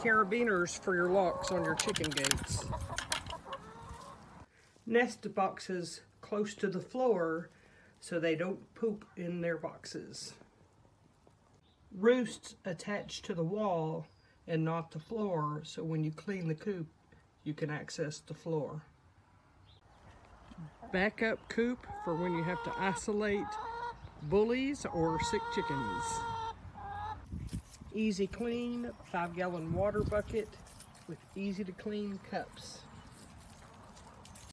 carabiners for your locks on your chicken gates. Nest boxes close to the floor so they don't poop in their boxes. Roosts attached to the wall and not the floor, so when you clean the coop, you can access the floor. Backup coop for when you have to isolate bullies or sick chickens. Easy clean 5-gallon water bucket with easy to clean cups.